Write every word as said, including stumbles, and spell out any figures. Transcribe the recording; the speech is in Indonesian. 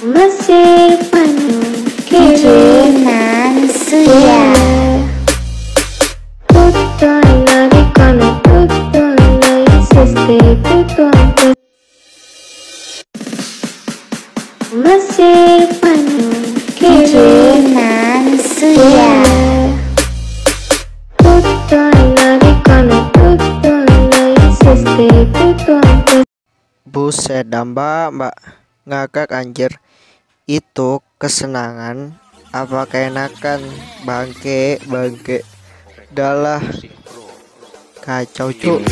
Mesir penuh kiriman suya. Tutun dari kono tutun dari siste tutun. Mesir penuh kiriman suya. Tutun dari kono tutun dari siste tutun. Buset dah mbak, mbak ngakak anjir. Itu kesenangan apa keenakan? Bangke, bangke. Dalah kacau cuk.